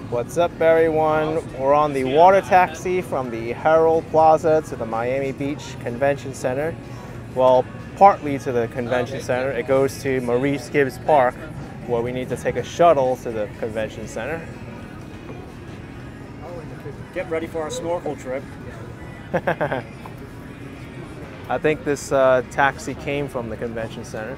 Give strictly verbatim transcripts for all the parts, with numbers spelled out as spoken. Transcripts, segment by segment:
What's up, everyone? We're on the water taxi from the Herald Plaza to the Miami Beach Convention Center. Well, partly to the convention center. It goes to Maurice Gibbs Park, where we need to take a shuttle to the convention center. Get ready for our snorkel trip. I think this uh, taxi came from the convention center.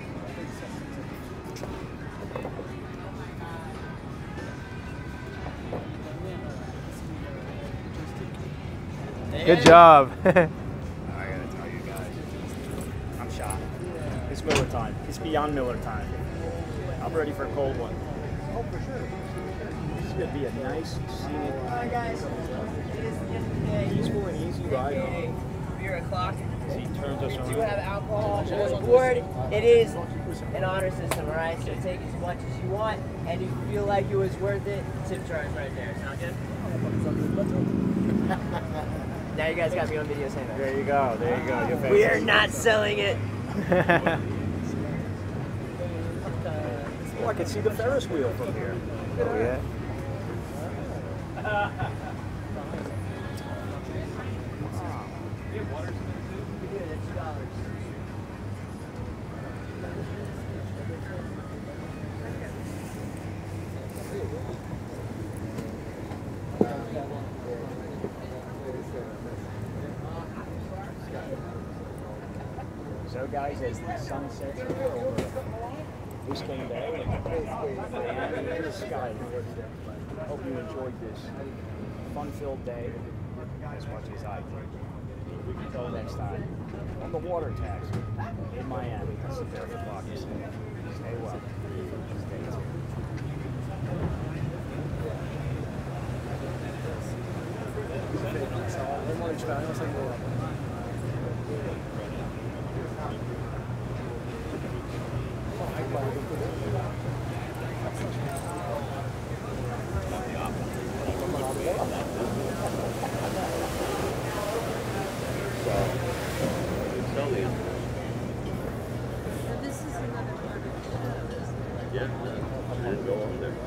Good job. I gotta tell you guys, I'm shocked. It's Miller time. It's beyond Miller time. I'm ready for a cold one. Oh, for sure. This is gonna be a nice, scenic, Hi guys. It is the end of the day. peaceful and easy ride. Beer o'clock. He turns us We do around. have alcohol on board. It is an honor system, alright? So take as much as you want, and if you feel like it was worth it, tip charge right there. Sound good? Now you guys got me on video saying that. There you go. There you go. Your face. We are not selling it. Oh, I can see the Ferris wheel from here. Oh, yeah. So guys, as the sun sets over Biscayne Bay and the sky, I hope you enjoyed this fun-filled day as much as I did. Until next time, on the water taxi in Miami, this is Herald Plaza. Stay well. Stay tuned. This is another part of the show. Yeah, and go on there.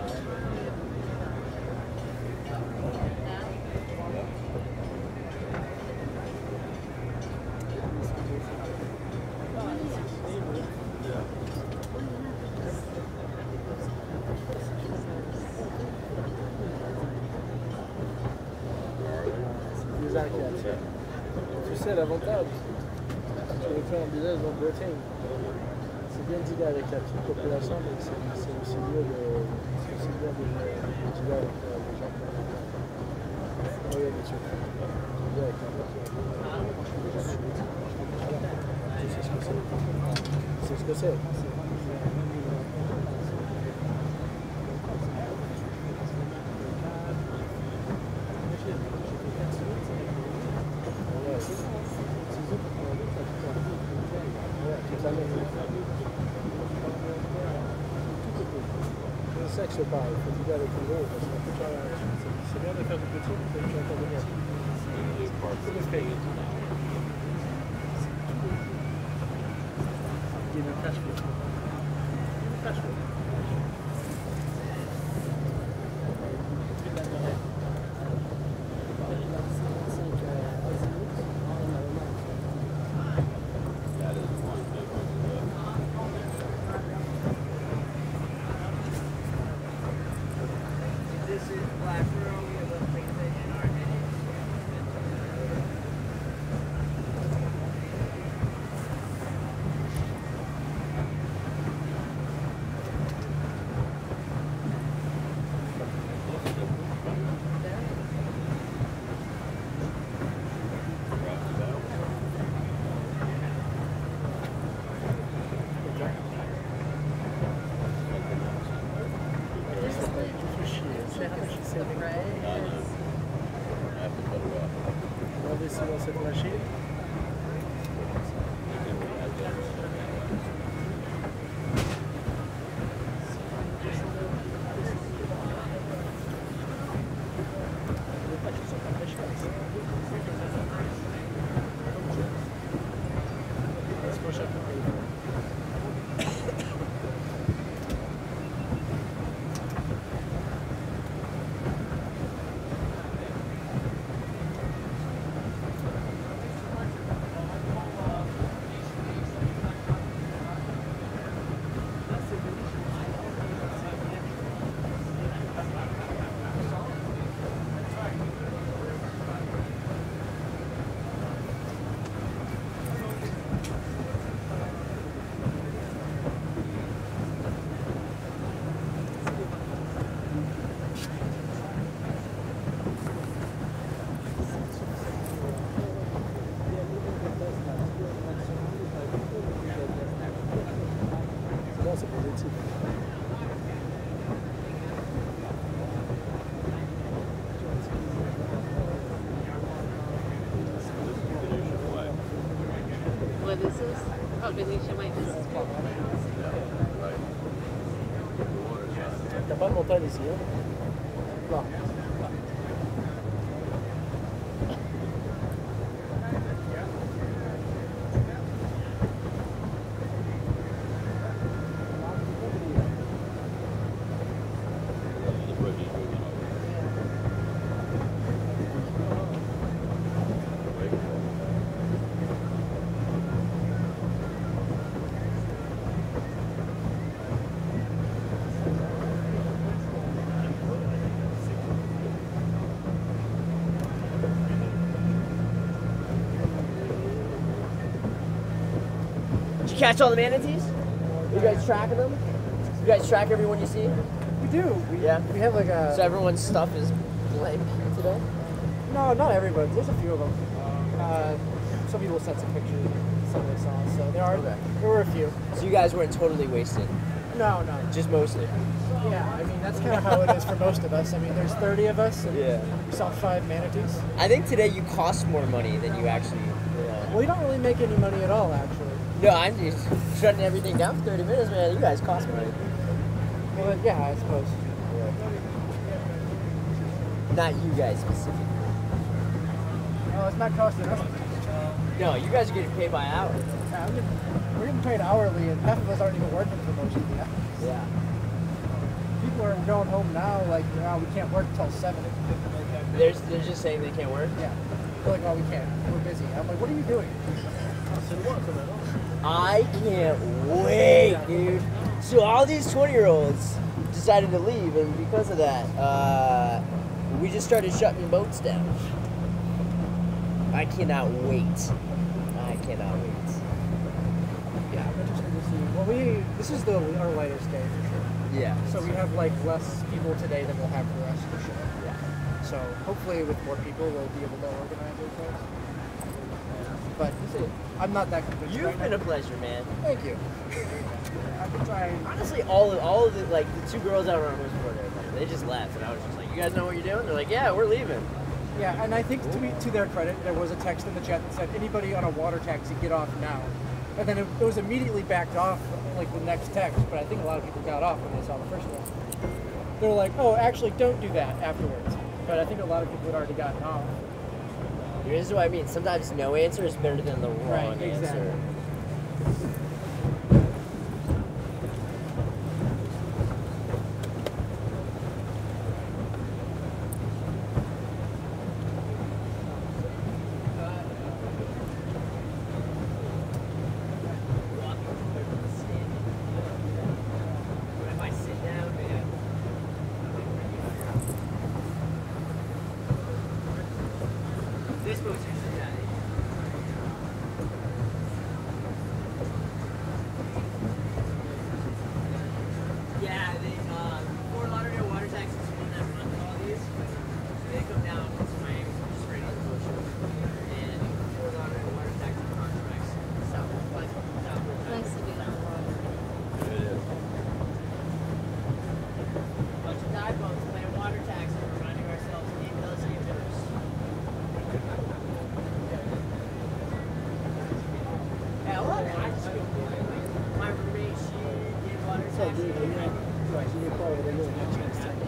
Tu sais, l'avantage, tu le fais en business en boating. C'est bien d'y aller avec la petite population, mais c'est aussi mieux de d'y aller avec les gens. Oui, bien sûr. Tu viens avec la voiture. Tu sais ce que c'est. C'est ce que c'est. C'est ça que je parle, il faut l'idée avec les autres, parce qu'on peut pas... C'est bien de faire du petit, mais il faut intervenir. C'est le fait. Il y a une cache flow. Une cache flow. non, c'est positif. What is this? Oh, Venetian white. This is cool. T'as pas de montagne ici, hein? Non. Did you catch all the manatees? You guys tracking them? You guys track everyone you see? We do. We, Yeah. We have like a. So everyone's stuff is blank today? No, not everybody. There's a few of them. Uh, some people sent some pictures of some they saw. So there are. Okay. There were a few. So you guys weren't totally wasted? No, no. Just mostly? Yeah. I mean that's kind of how it is for most of us. I mean there's thirty of us. And Yeah. We saw five manatees. I think today you cost more money than you actually. You know. Well, we don't really make any money at all, actually. No, I'm just shutting everything down for thirty minutes, man. You guys cost money. Well, then, yeah, I suppose. Not you guys specifically. Oh, it's not costing us. No, you guys are getting paid by hour. Yeah, I'm getting, we're getting paid hourly, and half of us aren't even working for most of the hours. Yeah. People are going home now, like, oh, we can't work till seven. They're, they're just saying they can't work? Yeah. They're like, oh, we can't. We're busy. I'm like, what are you doing? I can't wait, dude. So all these twenty-year-olds decided to leave, and because of that, uh, we just started shutting boats down. I cannot wait. I cannot wait. Yeah, I'm interested to see. Well, we this is the our lightest day for sure. Yeah. So we have like less people today than we'll have the rest of the show. Yeah. So hopefully with more people we'll be able to organize ourselves. But I'm not that convinced. You've right been now. a pleasure, man. Thank you. I've been trying. Honestly, all of all of the like the two girls out on Westport, they just left, and I was just like, "You guys know what you're doing?" They're like, "Yeah, we're leaving." Yeah, and I think to, to their credit, there was a text in the chat that said, "Anybody on a water taxi, get off now." And then it, it was immediately backed off, like the next text. But I think a lot of people got off when they saw the first one. They're like, "Oh, actually, don't do that afterwards." But I think a lot of people had already gotten off. This is what I mean. Sometimes no answer is better than the wrong Right, exactly. answer. Yeah, they, uh, Fort Lauderdale water taxis is one that runs all these. They come down to Miami, straight on the ocean. And Fort Lauderdale water taxi contracts south of south of Nice to be on the water. It is. bunch of dive boats playing water taxi, reminding ourselves of the ability of rivers. Yeah, well, I just go my roommate, she did water taxi. Imaginez pas, on va aller au next time.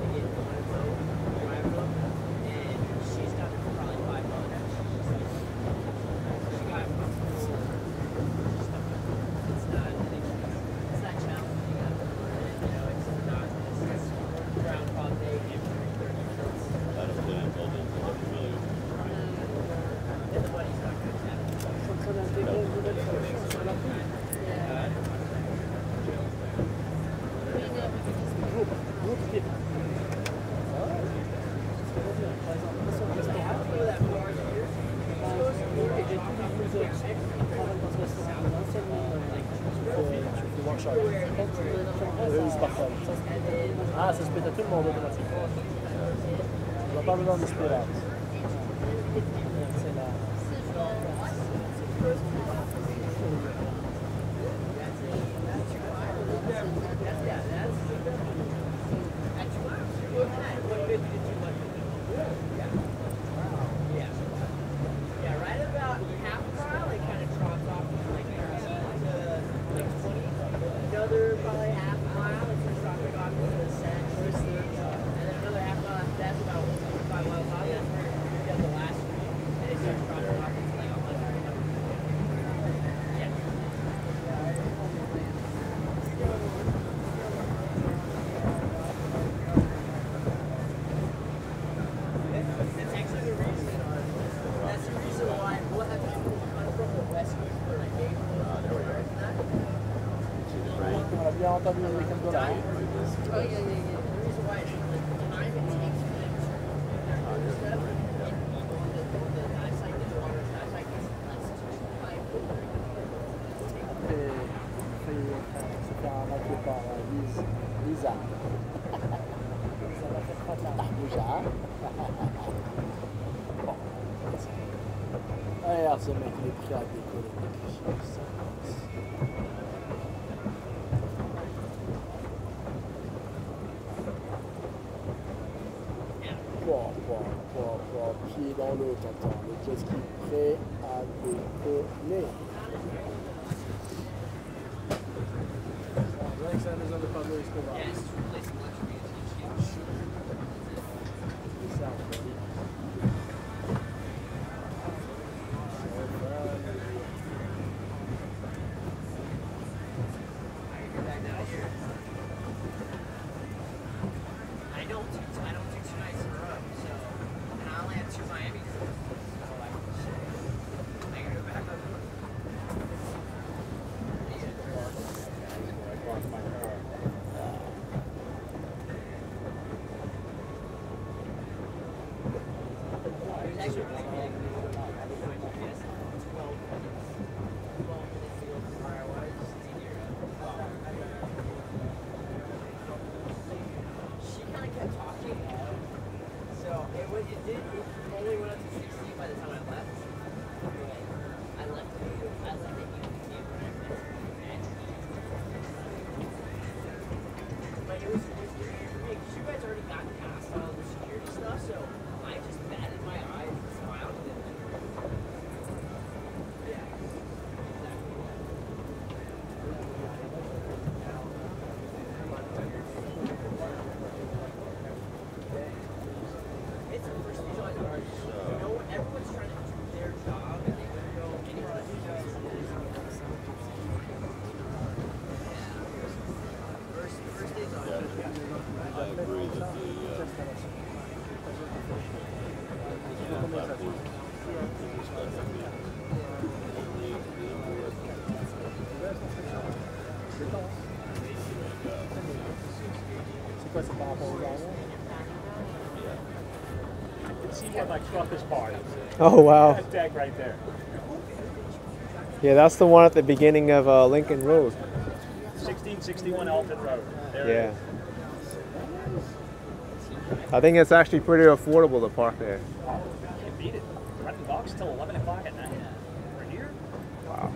Ah, ça se pète à tout le monde automatiquement. On n'a pas besoin de spirale. C'est la... bien entendu American Dollar. Oh, yeah, yeah, yeah. Après, après, se faire arnaquer par euh, Lise, Lisa. Déjà. Bon. Regarde ce mec, il est prêt à décoller. Wow, wow, wow, wow, pied dans l'eau, t'entends. Le jet ski prêt à décoller. C'est la maison de Pablo Escobar. C'est ça, I don't do I don't do two nights in a row, so and I only have two Miami trips. So I I gotta go back up. She kind of kept talking, so it, was, it did. It only went up to sixty by the time I left. I left. I left it. But it was, it was weird for me because you guys already got past all the security stuff, so I just batted my eyes and smiled at them. Yeah. It's the first thing I know. You know, everyone's trying to do their job and they want to go anywhere else. First, first days on. I agree that the, uh, C'est quoi, c'est par rapport aux dernières? You can see where my truck is parked. Oh, wow. That deck right there. Yeah, that's the one at the beginning of uh, Lincoln Road. sixteen sixty-one Elephant Road. There Yeah. it is. I think it's actually pretty affordable to park there. Can't beat it. Renting box till eleven o'clock at night. We're here. Wow.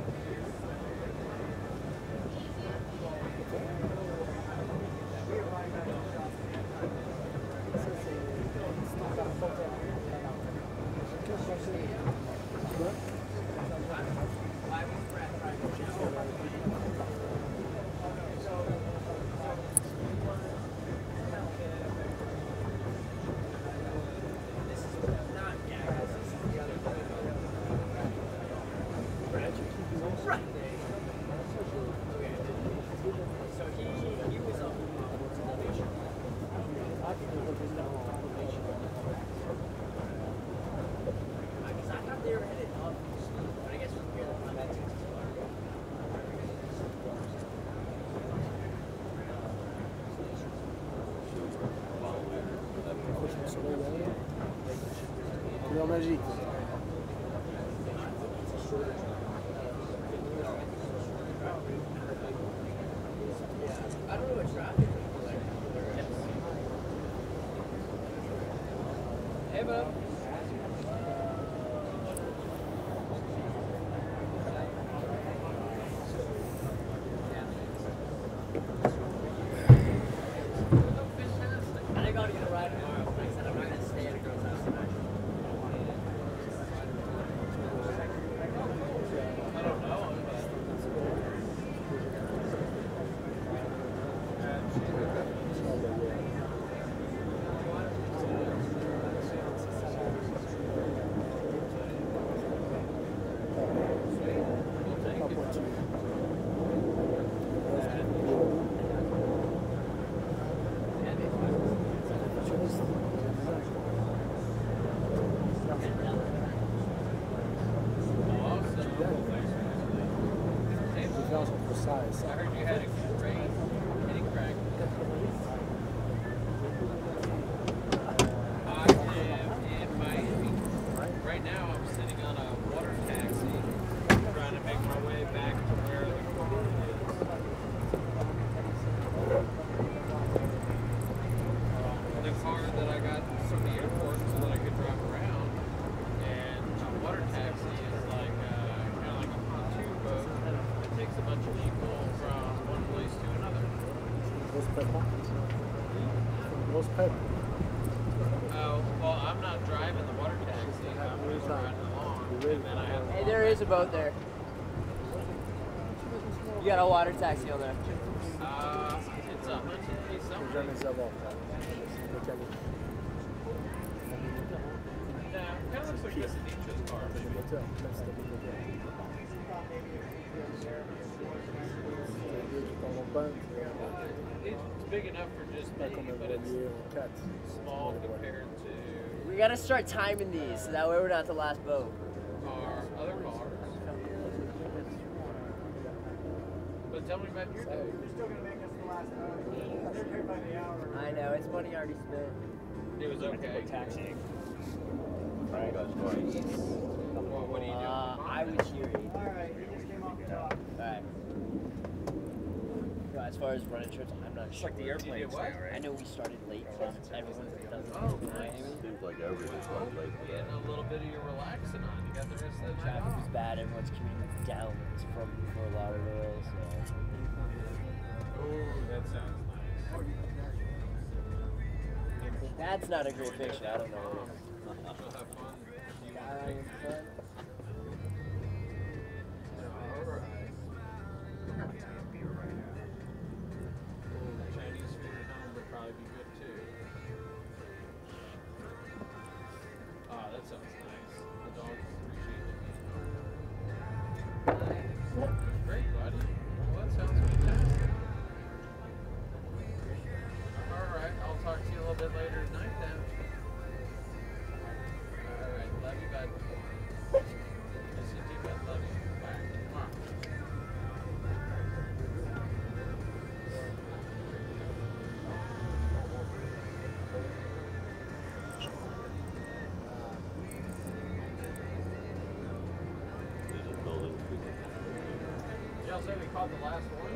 Couleur magique. I don't know what traffic is like. Hey, bub. I think I'll get a ride tomorrow. I said I'm not going to stay at a girl's house tonight. I don't know. différence entre ça et ça. I heard you had a great hitting crack. I live in Miami. Right now I'm sitting on a water taxi trying to make my way back to where the car is. The car that I got from the airport so that I could drive around, and a water taxi is like uh, kind of like a pontoon boat that takes a bunch of people from one place to another. Grosse prep. Grosse prep. Oh, well, I'm not driving the water taxi. I'm just riding along, and then I have. Hey, there is a boat there. You got a water taxi on there. Uh, it's a hundred and Faut something. jamais savoir. Mécanique. No, kind of looks like this Nietzsche's car. Le moteur, même si t'as des moteurs. C'est deux qui tombent en panne. It's big enough for just C'est pas me, comme un but it's voilier en quatre. small compared to We gotta start timing these so that way we're not the last boat. our other cars. But tell me about your day. I know, it's money already spent. It was okay. Taxiing. What, what are you doing? Uh, I was here eight. Alright. No, as far as running trips, I'm not sure. Like the airplane did what? style, right? I know we started late, so everyone does it. Oh, in nice. Miami. Seems like everything's going late for that. Getting a little bit of your relaxing on. You got the rest of the Traffic night was off. bad, everyone's commuting down from Fort Lauderdale, so. Oh, that sounds nice. That's not a great picture, I don't know what it is. She'll have fun. You want to Guy take in front. Chinese food at home would probably be good too. Ah, that sounds nice. The dogs appreciate it. Great, buddy. Well, that sounds fantastic. Alright, I'll talk to you a little bit later tonight then. Alright, love you, bud. Miss you too, bud. Love you. Bye. Mwah. Y'all say we caught the last one?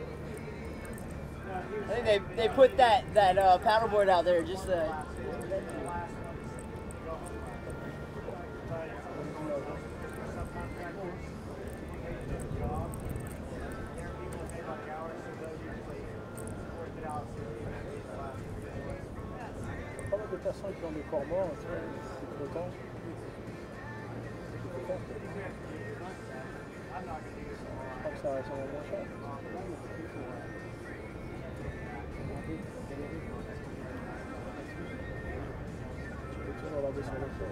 I think they, they put that, that uh, paddleboard out there just uh, Pas mal de personnes qui ont des corps morts, tu vois, c'est flottant. C'est flottant. Je crois que ça reste moins cher. Tu peux toujours regarder sur le sol.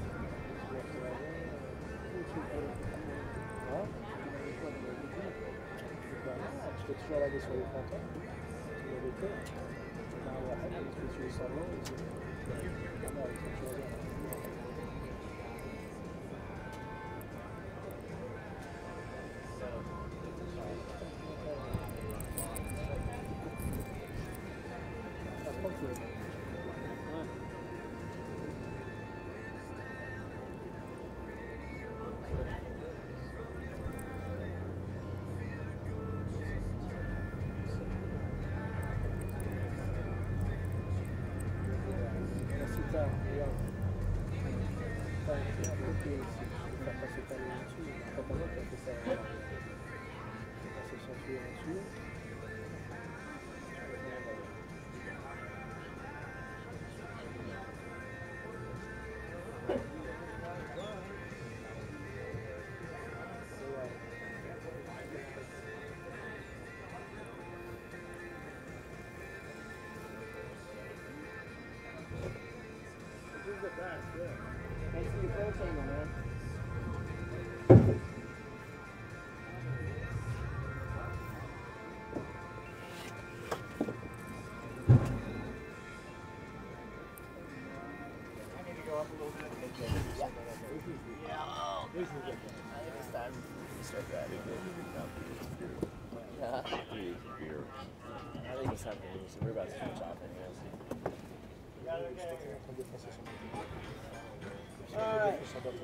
Hein? Tu peux toujours regarder sur les fantômes. Tu vois les têtes. Tu peux tuer semblant. Tu peux regarder. Thanks for your pro tangle, man. I need to go up a little bit. Yeah. I think it's time we start driving. think it's time for me, so we're about to switch off anyways. Alright.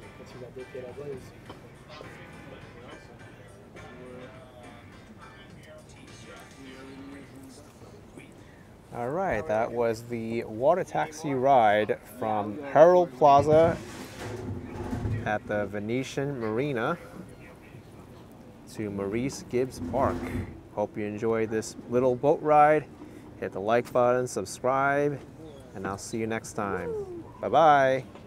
All right, that was the water taxi ride from Herald Plaza at the Venetian Marina to Maurice Gibbs Park. Hope you enjoyed this little boat ride. Hit the like button, subscribe, and I'll see you next time. Bye-bye.